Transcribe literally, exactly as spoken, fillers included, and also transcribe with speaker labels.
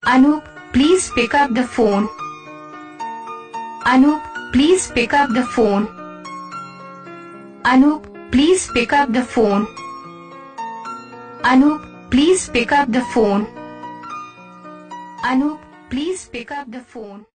Speaker 1: Anup, please pick up the phone. Anup, please pick up the phone. Anup, please pick up the phone. Anup, please pick up the phone. Anup, please pick up the phone.